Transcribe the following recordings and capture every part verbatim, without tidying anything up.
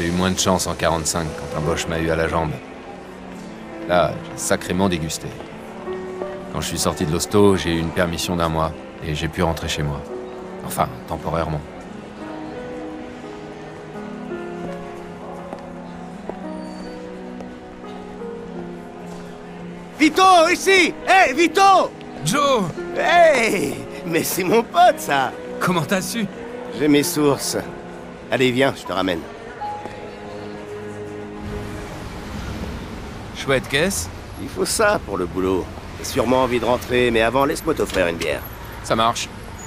j'ai eu moins de chance en quarante-cinq quand un Boche m'a eu à la jambe. Là, j'ai sacrément dégusté. Quand je suis sorti de l'hosto, j'ai eu une permission d'un mois et j'ai pu rentrer chez moi. Enfin, temporairement. Vito, ici! Hé, hey, Vito! Joe! Hey! Mais c'est mon pote, ça! Comment t'as su? J'ai mes sources. Allez, viens, je te ramène. Chouette caisse. Il faut ça pour le boulot. J'ai sûrement envie de rentrer, mais avant, laisse-moi t'offrir une bière. Ça marche.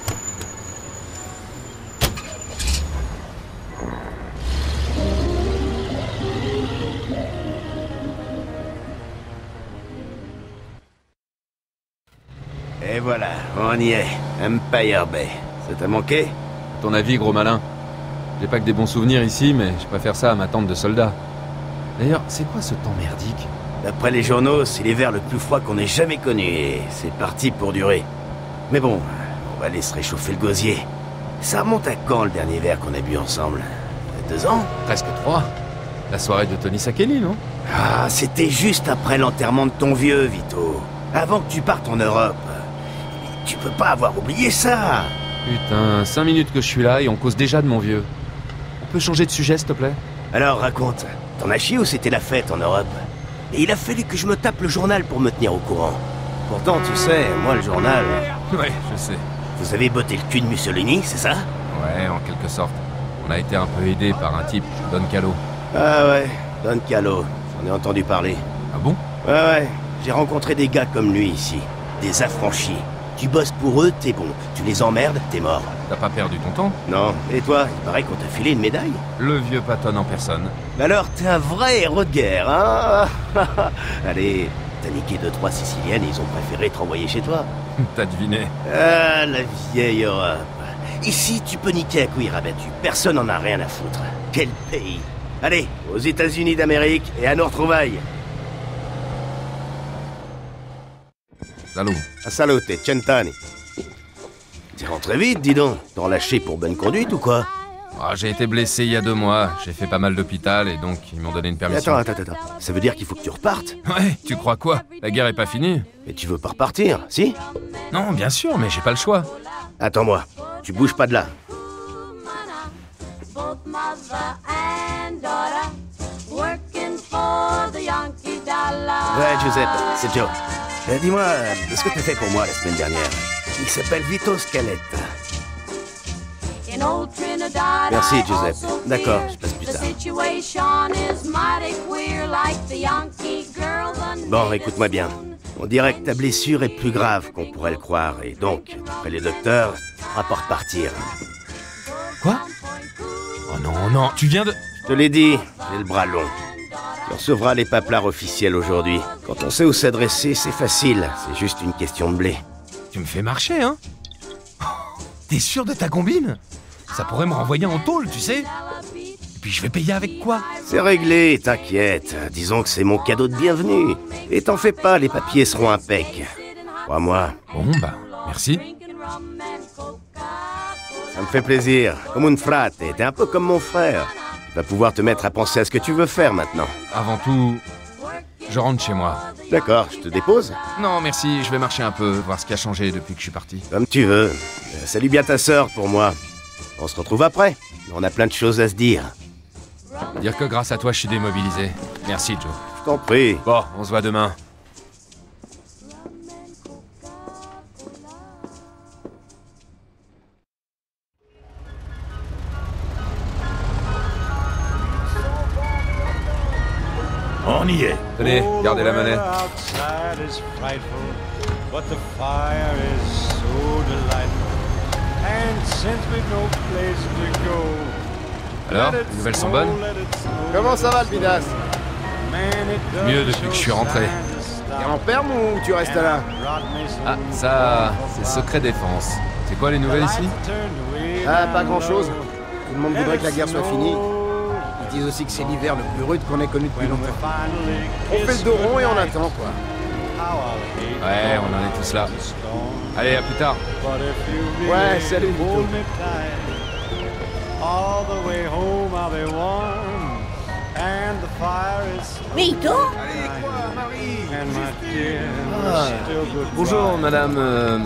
Et voilà, on y est. Empire Bay. Ça t'a manqué? À ton avis, gros malin? J'ai pas que des bons souvenirs ici, mais je préfère ça à ma tente de soldat. D'ailleurs, c'est quoi ce temps merdique? D'après les journaux, c'est l'hiver le plus froid qu'on ait jamais connu, et c'est parti pour durer. Mais bon, on va aller se réchauffer le gosier. Ça remonte à quand, le dernier verre qu'on a bu ensemble? Il y a deux ans? Presque trois. La soirée de Tony Sakeli, non? Ah, c'était juste après l'enterrement de ton vieux, Vito. Avant que tu partes en Europe. Tu peux pas avoir oublié ça. Putain, cinq minutes que je suis là et on cause déjà de mon vieux. On peut changer de sujet, s'il te plaît? Alors, raconte. T'en as chié ou c'était la fête en Europe? Et il a fallu que je me tape le journal pour me tenir au courant. Pourtant, tu sais, moi, le journal... Ouais, je sais. Vous avez botté le cul de Mussolini, c'est ça? Ouais, en quelque sorte. On a été un peu aidé par un type, Don Callo. Ah ouais, Don Callo. J'en ai entendu parler. Ah bon? Ouais, ouais. J'ai rencontré des gars comme lui ici. Des affranchis. Tu bosses pour eux, t'es bon. Tu les emmerdes, t'es mort. T'as pas perdu ton temps? Non. Et toi, il paraît qu'on t'a filé une médaille? Le vieux Patton en personne. Alors, t'es un vrai héros de guerre, hein? Allez, t'as niqué deux, trois Siciliennes et ils ont préféré te renvoyer chez toi. T'as deviné. Ah, la vieille Europe. Ici, tu peux niquer à couilles rabattues. Personne n'en a rien à foutre. Quel pays! Allez, aux États-Unis d'Amérique et à nos retrouvailles. Salut. A salute, Centani. T'es rentré vite, dis donc. T'en lâché pour bonne conduite ou quoi? Ah, j'ai été blessé il y a deux mois. J'ai fait pas mal d'hôpital et donc ils m'ont donné une permission. Attends, attends, attends. Ça veut dire qu'il faut que tu repartes? Ouais, tu crois quoi? La guerre est pas finie? Mais tu veux pas repartir, si? Non, bien sûr, mais j'ai pas le choix. Attends-moi. Tu bouges pas de là. Ouais, Giuseppe, c'est Joe. Euh, Dis-moi, ce que t'as fait pour moi la semaine dernière. Il s'appelle Vito Scaletta. Merci, Giuseppe. D'accord, je passe plus tard. Bon, écoute-moi bien. On dirait que ta blessure est plus grave qu'on pourrait le croire, et donc, après les docteurs, tu pourras pas repartir. Quoi? Oh non, non, tu viens de... Je te l'ai dit, j'ai le bras long. Tu recevras les paplards officiels aujourd'hui. Quand on sait où s'adresser, c'est facile. C'est juste une question de blé. Tu me fais marcher, hein? T'es sûr de ta combine? Ça pourrait me renvoyer en tôle, tu sais? Et puis je vais payer avec quoi? C'est réglé, t'inquiète. Disons que c'est mon cadeau de bienvenue. Et t'en fais pas, les papiers seront impeccs. Crois-moi. Bon, bah, merci. Ça me fait plaisir. Comme un frate, t'es un peu comme mon frère. Tu vas pouvoir te mettre à penser à ce que tu veux faire maintenant. Avant tout, je rentre chez moi. D'accord, je te dépose? Non, merci, je vais marcher un peu, voir ce qui a changé depuis que je suis parti. Comme tu veux. Euh, salut bien ta sœur pour moi. On se retrouve après. On a plein de choses à se dire. Dire que grâce à toi, je suis démobilisé. Merci, Joe. Je t'en prie. Bon, on se voit demain. On y est. Tenez, gardez la monnaie. Alors, les nouvelles sont bonnes? Comment ça va le bidas? Mieux depuis que je suis rentré. T'es en perme ou tu restes là? Ah, ça, c'est secret défense. C'est quoi les nouvelles ici? Ah, pas grand chose. Tout le monde voudrait que la guerre soit finie. Ils disent aussi que c'est l'hiver le plus rude qu'on ait connu depuis longtemps. On fait le dos rond et on attend, quoi. Ouais, on en est tous là. Allez, à plus tard. Ouais, salut, Vito. All the way home I'll be warm Vito? Ah, bonjour, madame... euh,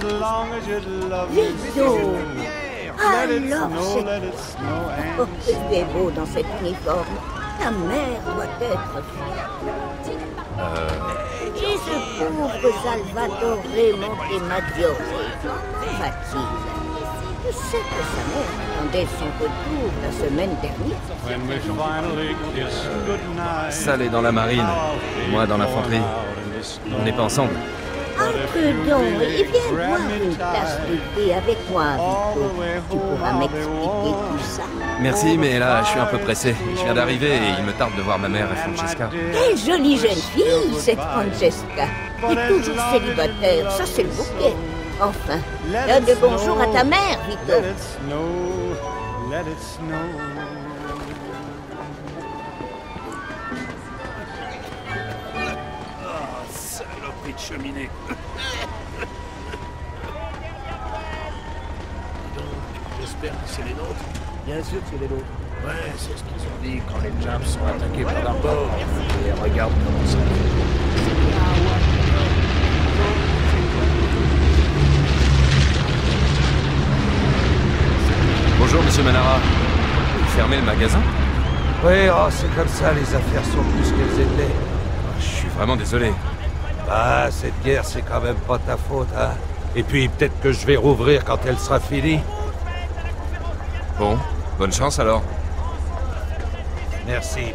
Vito! Alors, c'est... Oh, c'est beau dans cet uniforme. Ta mère doit être fière. Et ce pauvre Salvatore Montemaggiore, comment va-t-il? Je sais que sa mère attendait son retour la semaine dernière. Sal est dans la marine, moi dans l'infanterie. On n'est pas ensemble. Entre donc et viens boire une tasse de thé avec moi, Vito. Tu pourras m'expliquer tout ça. Merci, mais là, je suis un peu pressé. Je viens d'arriver et il me tarde de voir ma mère et Francesca. Quelle jolie jeune fille, cette Francesca. Et toujours célibataire, ça c'est le bouquet. Enfin, donne de bonjour à ta mère, Vito. Saloperie de cheminée. J'espère que c'est les nôtres. Bien sûr que c'est les nôtres. Ouais, c'est ce qu'ils ont dit quand les Japs sont attaqués par un bord. Et regarde comment ça fait. Bonjour, monsieur Manara. Vous fermez le magasin? Oui, oh, c'est comme ça, les affaires sont plus qu'elles étaient. Oh, je suis vraiment désolé. Bah, cette guerre, c'est quand même pas ta faute, hein. Et puis, peut-être que je vais rouvrir quand elle sera finie. Bon, bonne chance alors. Merci.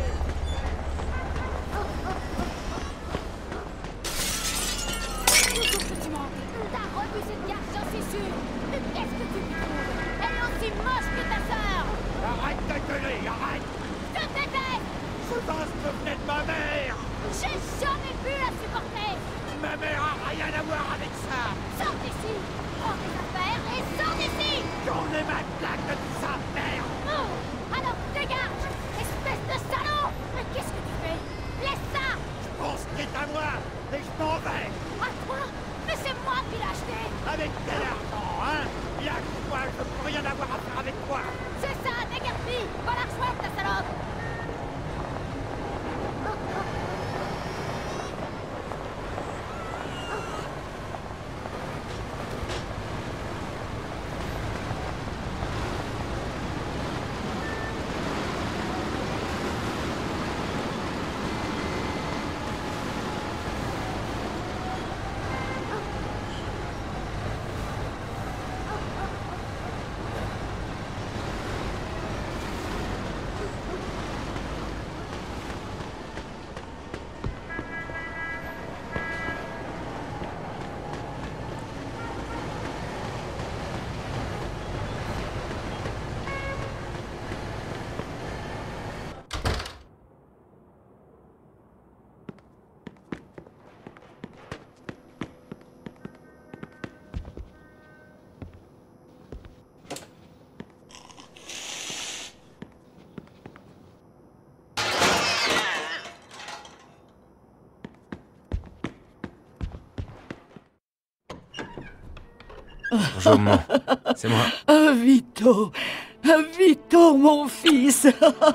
Bonjour, maman. C'est moi. Ah, Vito, ah, Vito, mon fils,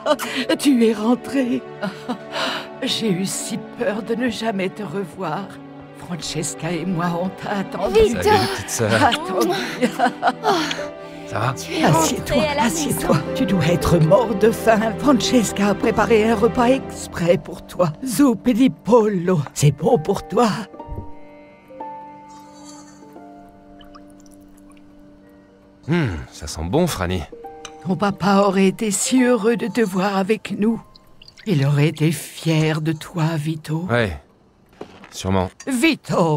tu es rentré. J'ai eu si peur de ne jamais te revoir. Francesca et moi, on t'a attendu. Salut, petite sœur. Attendu. Ça va? Assieds-toi, assieds-toi. Tu dois être mort de faim. Francesca a préparé un repas exprès pour toi. Zuppe di pollo. C'est bon pour toi. Hum, ça sent bon, Franny. Ton papa aurait été si heureux de te voir avec nous. Il aurait été fier de toi, Vito. Ouais, sûrement. Vito!